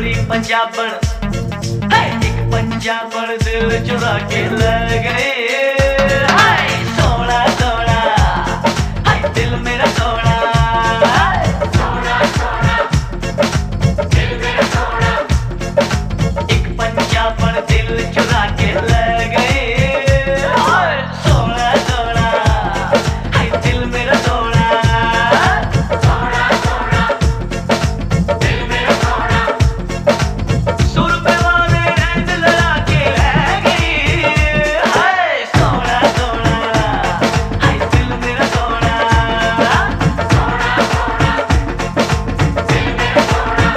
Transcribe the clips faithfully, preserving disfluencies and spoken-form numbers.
गोरी पंजाबन, एक पंजाबन दिल चुरा के ले गए। हाय सोना सोना, हाय दिल मेरा सोना, सोना सोना दिल मेरा सोना, एक पंजाबन दिल चुरा के ले गए। हाय सोना सोना, हाय दिल मेरा सोना, सोना सोना दिल मेरा सोना। सुर पे वाले रैंड लड़ा के ले गई। हाय सोना सोना, हाय दिल मेरा सोना, सोना सोना दिल मेरा सोना।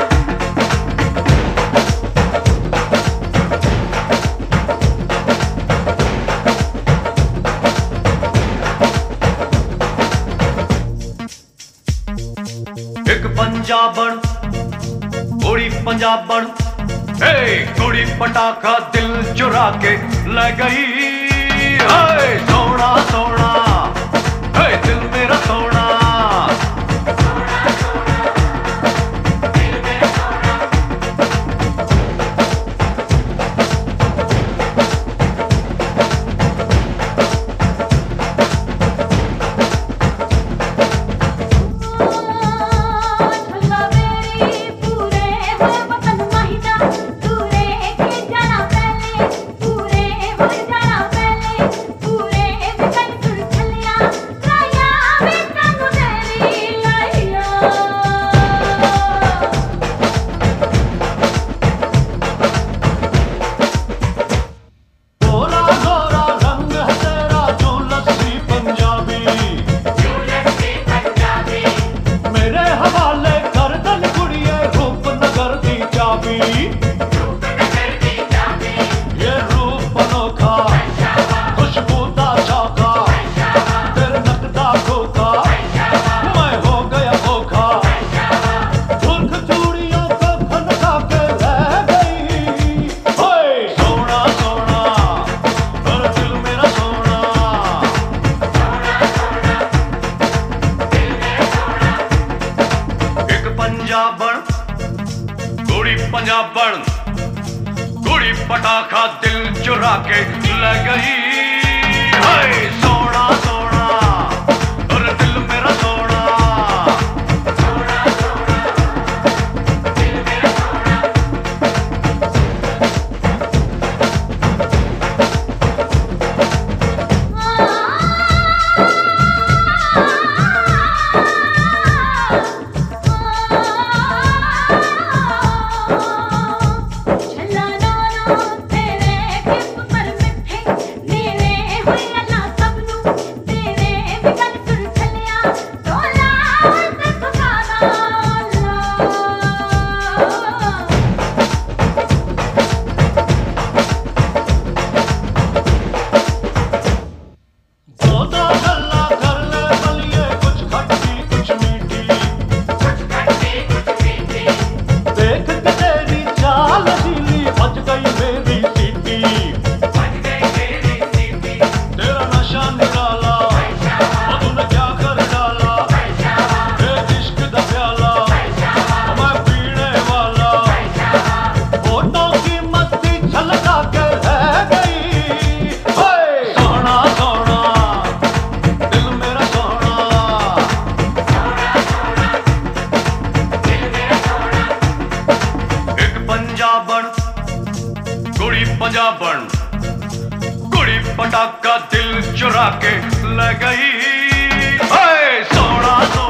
एक पंजाबन गोरी पंजाबन, हे गोरी पटाखा दिल चुरा के ले गई। हे सोना सोना, हे दिल मेरा सोना, सोना सोना दिल मेरा सोना। ये रूप अनोखा, खुशबूदा चौका, तेरे नकदा खोखा, मैं हो गया खोखा। धुन चूड़ियों को खनका के रह गई। ओए सोना सोना, अरे दिल मेरा सोना, सोना सोना दिल मेरा सोना। एक पंजाबन गोरी पंजाबन, गोरी पटाखा दिल चुरा के ले गई। हाय सोना सोना, अरे दिल मेरा सोना, सोना सोना दिल मेरा सोना। गोरी पंजाबन, गोरी पटाखा दिल चुरा के ले गई। हाय सोना सोना।